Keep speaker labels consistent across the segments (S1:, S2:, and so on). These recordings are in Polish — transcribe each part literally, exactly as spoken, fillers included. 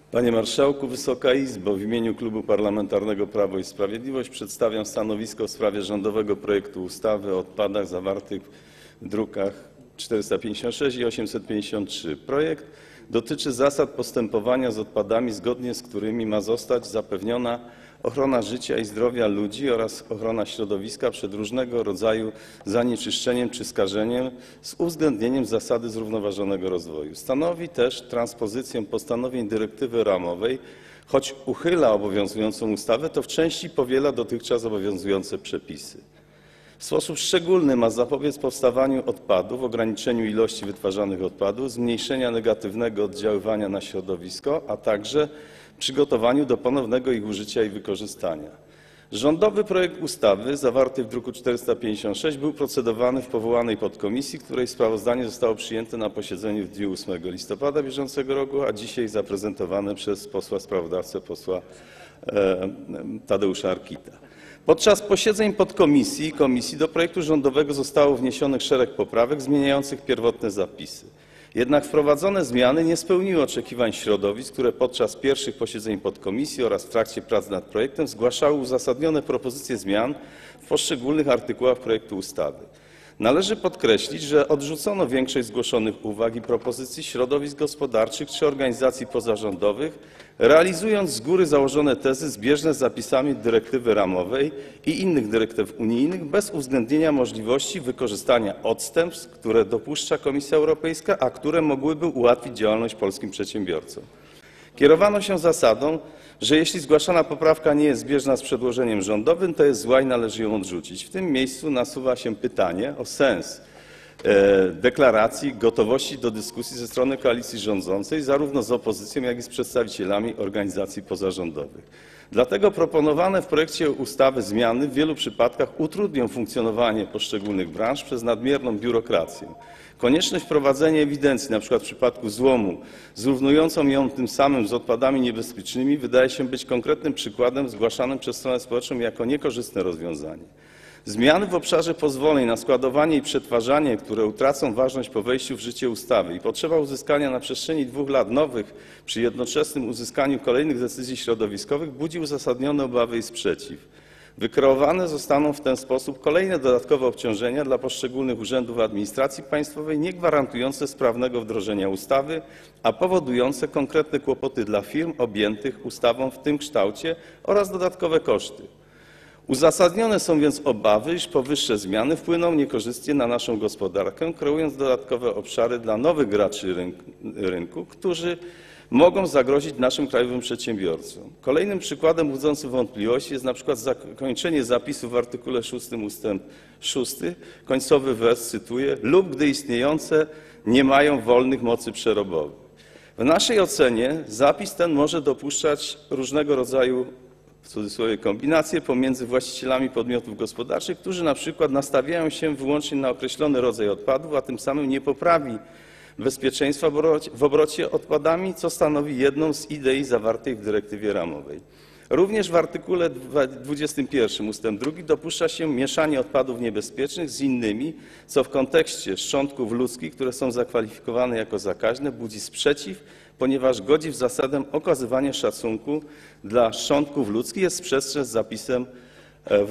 S1: Panie Marszałku, Wysoka Izbo! W imieniu Klubu Parlamentarnego Prawo i Sprawiedliwość przedstawiam stanowisko w sprawie rządowego projektu ustawy o odpadach zawartych w drukach czterysta pięćdziesiąt sześć i osiemset pięćdziesiąt trzy. Projekt dotyczy zasad postępowania z odpadami, zgodnie z którymi ma zostać zapewniona ochrona życia i zdrowia ludzi oraz ochrona środowiska przed różnego rodzaju zanieczyszczeniem czy skażeniem z uwzględnieniem zasady zrównoważonego rozwoju. Stanowi też transpozycję postanowień dyrektywy ramowej. Choć uchyla obowiązującą ustawę, to w części powiela dotychczas obowiązujące przepisy. W sposób szczególny ma zapobiec powstawaniu odpadów, ograniczeniu ilości wytwarzanych odpadów, zmniejszenia negatywnego oddziaływania na środowisko, a także przygotowaniu do ponownego ich użycia i wykorzystania. Rządowy projekt ustawy zawarty w druku czterysta pięćdziesiąt sześć był procedowany w powołanej podkomisji, której sprawozdanie zostało przyjęte na posiedzeniu w dniu ósmego listopada bieżącego roku, a dzisiaj zaprezentowane przez posła sprawozdawcę, posła Tadeusza Arkita. Podczas posiedzeń podkomisji i komisji do projektu rządowego zostało wniesionych szereg poprawek zmieniających pierwotne zapisy. Jednak wprowadzone zmiany nie spełniły oczekiwań środowisk, które podczas pierwszych posiedzeń podkomisji oraz w trakcie prac nad projektem zgłaszały uzasadnione propozycje zmian w poszczególnych artykułach projektu ustawy. Należy podkreślić, że odrzucono większość zgłoszonych uwag i propozycji środowisk gospodarczych czy organizacji pozarządowych, realizując z góry założone tezy zbieżne z zapisami dyrektywy ramowej i innych dyrektyw unijnych, bez uwzględnienia możliwości wykorzystania odstępstw, które dopuszcza Komisja Europejska, a które mogłyby ułatwić działalność polskim przedsiębiorcom. Kierowano się zasadą, że jeśli zgłaszana poprawka nie jest zbieżna z przedłożeniem rządowym, to jest zła i należy ją odrzucić. W tym miejscu nasuwa się pytanie o sens deklaracji gotowości do dyskusji ze strony koalicji rządzącej, zarówno z opozycją, jak i z przedstawicielami organizacji pozarządowych. Dlatego proponowane w projekcie ustawy zmiany w wielu przypadkach utrudnią funkcjonowanie poszczególnych branż przez nadmierną biurokrację. Konieczność wprowadzenia ewidencji, np. w przypadku złomu, zrównującą ją tym samym z odpadami niebezpiecznymi, wydaje się być konkretnym przykładem zgłaszanym przez stronę społeczną jako niekorzystne rozwiązanie. Zmiany w obszarze pozwoleń na składowanie i przetwarzanie, które utracą ważność po wejściu w życie ustawy, i potrzeba uzyskania na przestrzeni dwóch lat nowych przy jednoczesnym uzyskaniu kolejnych decyzji środowiskowych budzi uzasadnione obawy i sprzeciw. Wykreowane zostaną w ten sposób kolejne dodatkowe obciążenia dla poszczególnych urzędów administracji państwowej, nie gwarantujące sprawnego wdrożenia ustawy, a powodujące konkretne kłopoty dla firm objętych ustawą w tym kształcie oraz dodatkowe koszty. Uzasadnione są więc obawy, iż powyższe zmiany wpłyną niekorzystnie na naszą gospodarkę, kreując dodatkowe obszary dla nowych graczy rynku, którzy mogą zagrozić naszym krajowym przedsiębiorcom. Kolejnym przykładem budzącym wątpliwości jest na przykład zakończenie zapisu w artykule szóstym ustęp szósty, końcowy wers, cytuję, lub gdy istniejące nie mają wolnych mocy przerobowych. W naszej ocenie zapis ten może dopuszczać różnego rodzaju, w cudzysłowie, kombinacje pomiędzy właścicielami podmiotów gospodarczych, którzy na przykład nastawiają się wyłącznie na określony rodzaj odpadów, a tym samym nie poprawi bezpieczeństwa w obrocie odpadami, co stanowi jedną z idei zawartej w dyrektywie ramowej. Również w artykule dwudziestym pierwszym ustęp drugi dopuszcza się mieszanie odpadów niebezpiecznych z innymi, co w kontekście szczątków ludzkich, które są zakwalifikowane jako zakaźne, budzi sprzeciw, ponieważ godzi w zasadę okazywania szacunku dla szczątków ludzkich, jest sprzeczne z zapisem w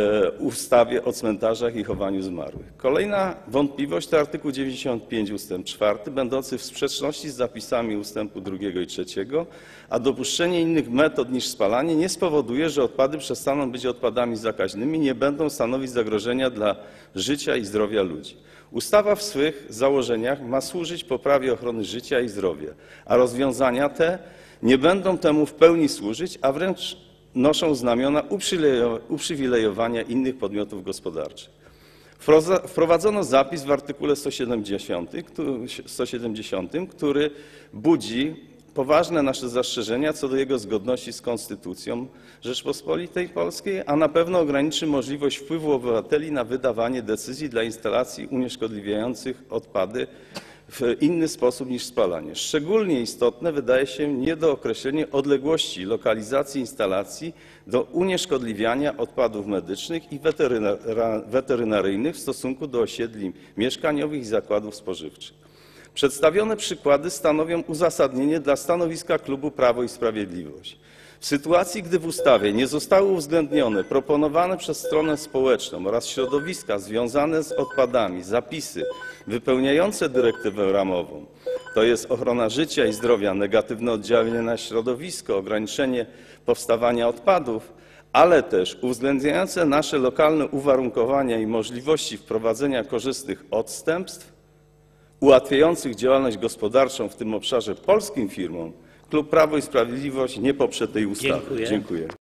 S1: ustawie o cmentarzach i chowaniu zmarłych. Kolejna wątpliwość to artykuł dziewięćdziesiąty piąty ustęp czwarty, będący w sprzeczności z zapisami ustępu drugiego i trzeciego, a dopuszczenie innych metod niż spalanie nie spowoduje, że odpady przestaną być odpadami zakaźnymi, nie będą stanowić zagrożenia dla życia i zdrowia ludzi. Ustawa w swych założeniach ma służyć poprawie ochrony życia i zdrowia, a rozwiązania te nie będą temu w pełni służyć, a wręcz noszą znamiona uprzywilejowania innych podmiotów gospodarczych. Wprowadzono zapis w artykule sto siedemdziesiątym, który budzi poważne nasze zastrzeżenia co do jego zgodności z Konstytucją Rzeczypospolitej Polskiej, a na pewno ograniczy możliwość wpływu obywateli na wydawanie decyzji dla instalacji unieszkodliwiających odpady w inny sposób niż spalanie. Szczególnie istotne wydaje się niedookreślenie odległości lokalizacji instalacji do unieszkodliwiania odpadów medycznych i weterynaryjnych w stosunku do osiedli mieszkaniowych i zakładów spożywczych. Przedstawione przykłady stanowią uzasadnienie dla stanowiska klubu Prawo i Sprawiedliwość. W sytuacji, gdy w ustawie nie zostały uwzględnione proponowane przez stronę społeczną oraz środowiska związane z odpadami zapisy wypełniające dyrektywę ramową, to jest ochrona życia i zdrowia, negatywne oddziaływanie na środowisko, ograniczenie powstawania odpadów, ale też uwzględniające nasze lokalne uwarunkowania i możliwości wprowadzenia korzystnych odstępstw, ułatwiających działalność gospodarczą w tym obszarze polskim firmom, klub Prawo i Sprawiedliwość nie poprze tej ustawy.
S2: Dziękuję.
S1: Dziękuję.